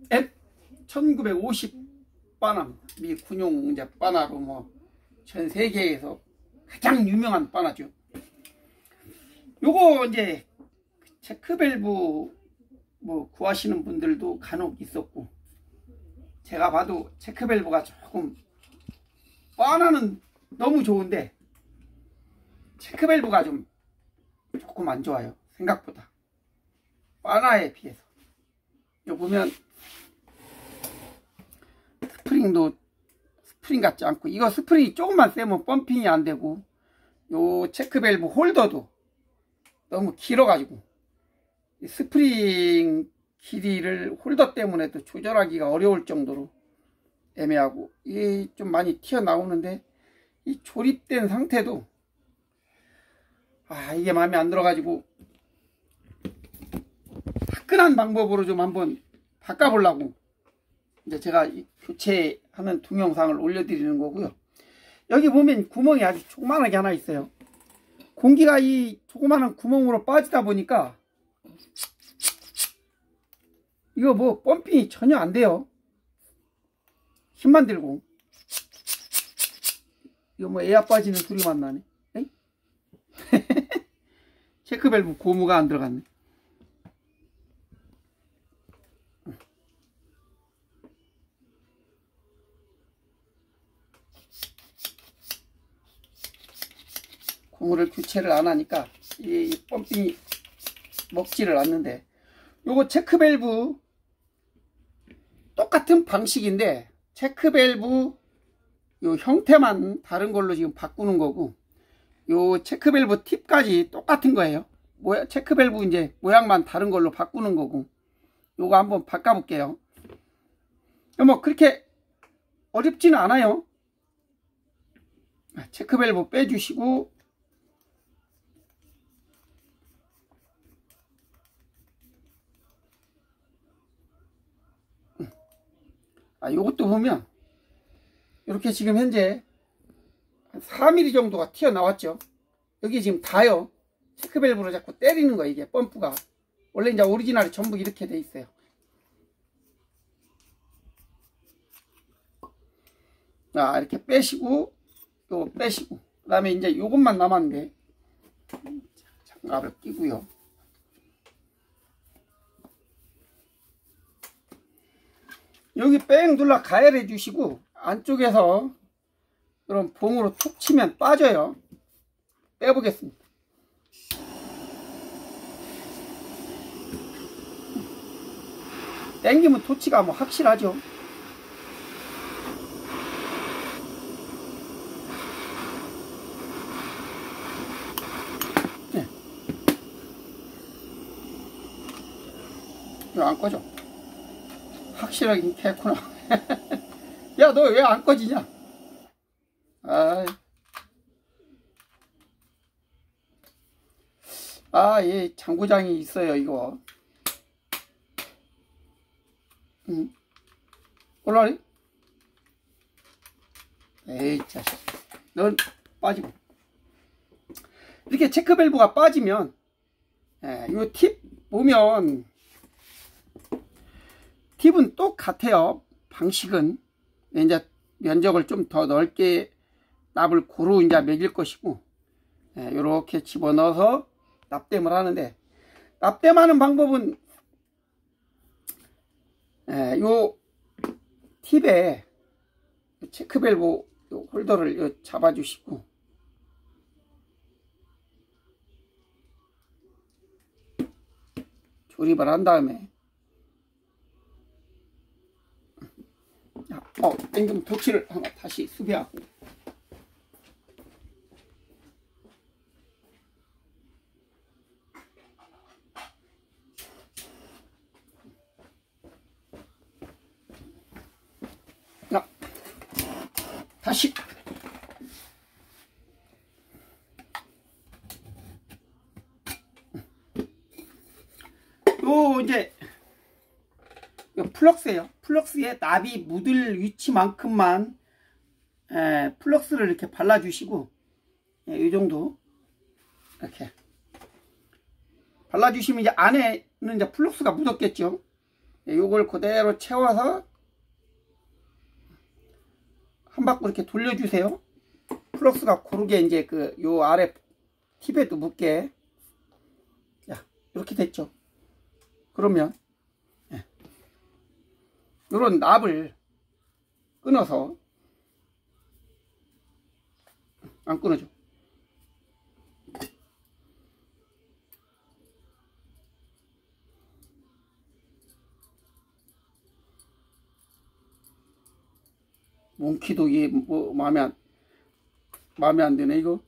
F1950 바나, 미 군용 이제 바나로 뭐 전 세계에서 가장 유명한 바나죠. 요거 이제 체크밸브 뭐 구하시는 분들도 간혹 있었고, 제가 봐도 체크밸브가 조금, 바나는 너무 좋은데 체크밸브가 조금 안 좋아요. 생각보다 바나에 비해서. 요 보면 스프링 같지 않고, 이거 스프링이 조금만 세면 펌핑이 안 되고, 요 체크밸브 홀더도 너무 길어가지고 스프링 길이를 홀더 때문에도 조절하기가 어려울 정도로 애매하고, 이게 좀 많이 튀어나오는데, 이 조립된 상태도 이게 마음에 안 들어가지고 화끈한 방법으로 좀 한번 바꿔보려고 이제 제가 교체하는 동영상을 올려드리는 거고요. 여기 보면 구멍이 아주 조그만하게 하나 있어요. 공기가 이 조그마한 구멍으로 빠지다 보니까 이거 뭐 펌핑이 전혀 안 돼요. 힘만 들고. 이거 뭐 에어 빠지는 소리만 나네. 체크밸브 고무가 안 들어갔네. 고무를 교체를 안 하니까 이 펌핑이 먹지를 않는데, 요거 체크밸브 똑같은 방식인데 체크밸브 요 형태만 다른 걸로 지금 바꾸는 거고, 요 체크밸브 팁까지 똑같은 거예요. 체크밸브 이제 모양만 다른 걸로 바꾸는 거고, 요거 한번 바꿔 볼게요. 뭐 그렇게 어렵지는 않아요. 체크밸브 빼주시고, 요것도 보면 이렇게 지금 현재 4mm 정도가 튀어나왔죠. 여기 지금 다요. 체크밸브로 자꾸 때리는 거예요. 이게 펌프가 원래 이제 오리지널이 전부 이렇게 돼 있어요. 자, 이렇게 빼시고 또 빼시고, 그 다음에 이제 요것만 남았는데 장갑을 끼고요. 여기 뺑 눌러 가열해 주시고, 안쪽에서 그럼 봉으로 툭 치면 빠져요. 빼보겠습니다. 당기면 토치가 뭐 확실하죠. 네. 이거 안 꺼져. 확실하게 켰구나. 야, 너 왜 안 꺼지냐? 예, 장고장이 있어요, 이거. 올라리? 에이, 자식. 넌 빠지고. 이렇게 체크밸브가 빠지면, 요 팁 보면, 팁은 똑같아요. 방식은. 이제 면적을 좀 더 넓게 납을 고루 이제 매길 것이고, 요렇게 집어넣어서 납땜을 하는데, 납땜하는 방법은 요 팁에 체크밸브 요 홀더를 요 잡아주시고, 조립을 한 다음에, 땡기면 토치를 하나 다시 수비하고, 다시 요 이제 플럭스예요. 플럭스에 납이 묻을 위치만큼만 플럭스를 이렇게 발라주시고, 이 정도 이렇게 발라주시면 이제 안에는 이제 플럭스가 묻었겠죠. 요걸 그대로 채워서 한 바퀴 이렇게 돌려주세요. 플럭스가 고르게 이제 요 아래 팁에도 묻게. 자, 이렇게 됐죠. 그러면 요런 납을 끊어서, 안 끊어져. 몽키도 이게 뭐 마음에 안 드네 이거.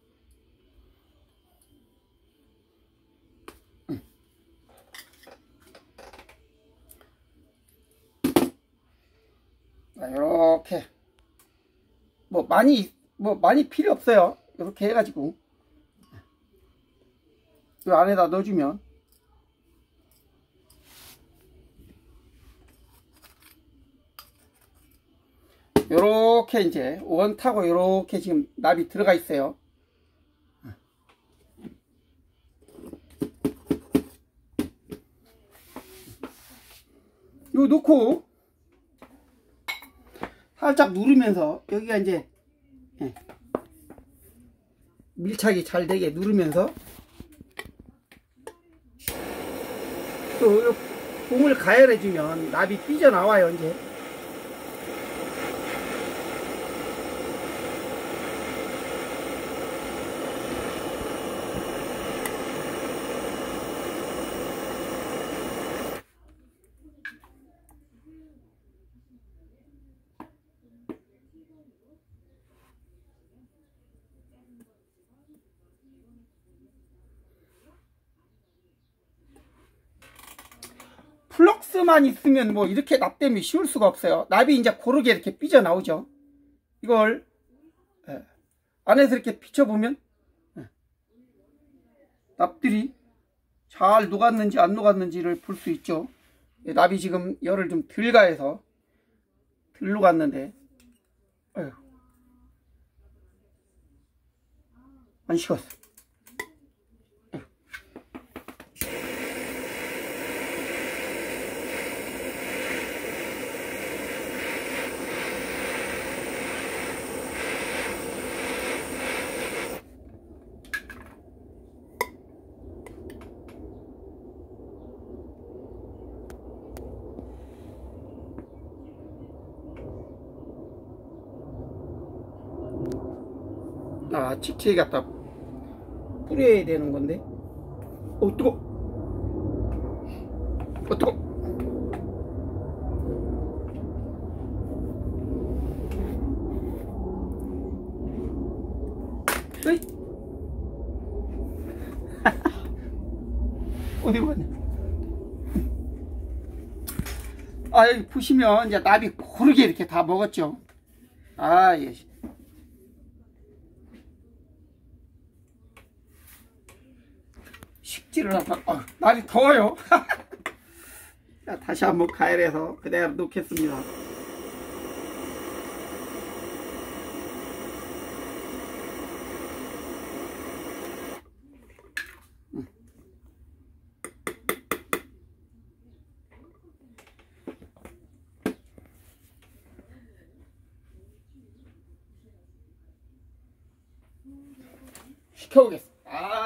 자, 이렇게 뭐 많이 필요 없어요. 이렇게 해가지고 이 안에다 넣어주면 요렇게 이제 원타고 요렇게 지금 납이 들어가 있어요. 요 놓고 살짝 누르면서 여기가 이제 밀착이 잘 되게 누르면서 또 봉을 가열해 주면 납이 삐져나와요. 이제 플럭스만 있으면 뭐 이렇게 납땜이 쉬울 수가 없어요. 납이 이제 고르게 이렇게 삐져나오죠. 이걸 안에서 이렇게 비춰보면 납들이 잘 녹았는지 안 녹았는지를 볼 수 있죠. 납이 지금 열을 좀 덜 가해서 덜 녹았는데 안 식었어. 칙칙이 갖다 뿌려야 되는 건데. 뜨거. 뜨거. 으이. 어디 갔냐? 여기 보시면 이제 납이 고르게 이렇게 다 먹었죠. 예. 식지를 하다. 날이 더워요. 자, 다시 한번 가열해서 그대로 놓겠습니다. 시켜보겠습니다.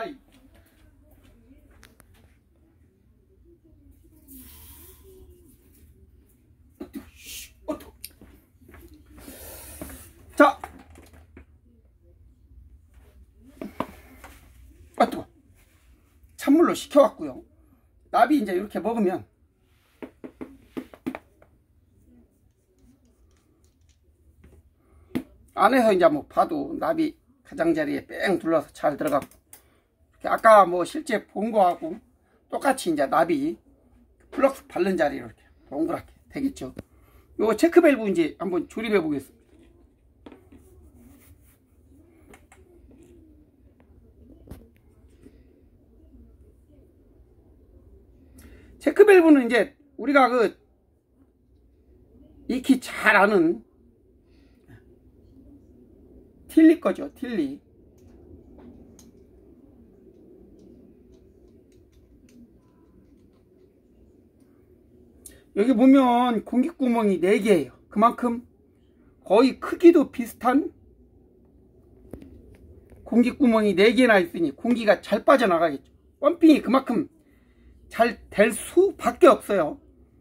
자, 뜨거. 찬물로 식혀왔고요. 납이 이제 이렇게 먹으면 안에서 이제 뭐 봐도 납이 가장자리에 뺑 둘러서 잘 들어가고, 아까 뭐 실제 본 거하고 똑같이 이제 납이 플럭스 바른 자리로 이렇게 동그랗게 되겠죠. 요 체크 밸브 이제 한번 조립해 보겠습니다. 체크 밸브는 이제 우리가 익히 잘 아는 틸리 거죠. 틸리. 여기 보면 공기구멍이 4개예요. 그만큼 거의 크기도 비슷한 공기구멍이 4개나 있으니 공기가 잘 빠져나가겠죠. 펌핑이 그만큼 잘 될 수밖에 없어요.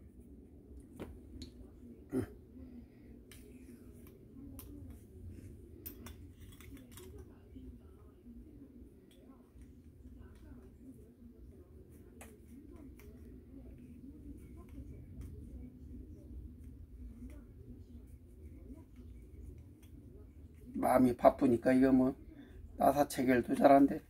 마음이 바쁘니까 이거 뭐 나사 체결도 잘한데.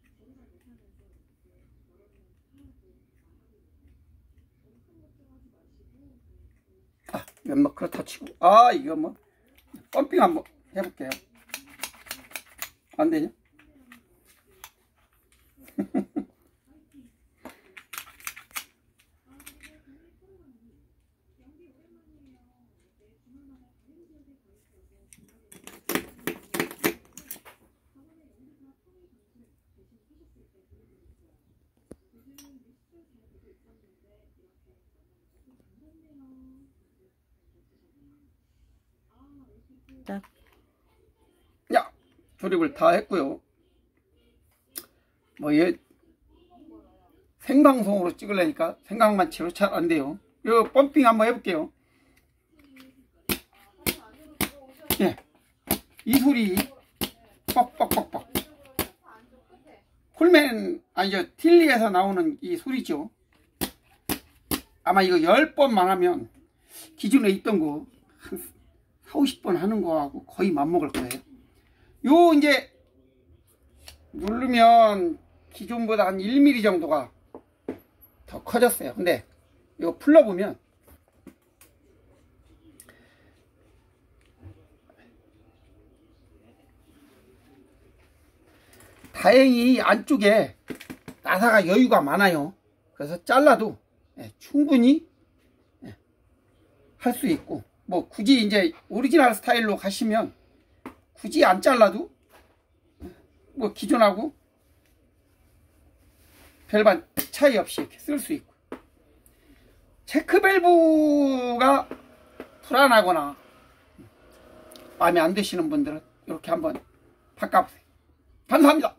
아, 이건 뭐 그렇다 치고, 아, 이거 뭐 펌핑 한번 해볼게요. 안 되냐? 야, 조립을 다 했고요. 뭐 얘 생방송으로 찍으려니까 생각만 채로 잘 안 돼요. 이거 펌핑 한번 해볼게요. 예, 이 소리 뻑뻑뻑뻑. 콜맨 아니죠, 틸리에서 나오는 이 소리죠. 아마 이거 10번만 하면 기존에 있던 거 한 4, 50번 하는 거하고 거의 맞먹을 거예요. 요 이제 누르면 기존보다 한 1mm 정도가 더 커졌어요. 근데 이거 풀러보면 다행히 안쪽에 나사가 여유가 많아요. 그래서 잘라도 충분히 할 수 있고, 뭐 굳이 이제 오리지널 스타일로 가시면 굳이 안 잘라도 뭐 기존하고 별반 차이 없이 이렇게 쓸 수 있고, 체크밸브가 불안하거나 마음에 안 드시는 분들은 이렇게 한번 바꿔보세요. 감사합니다.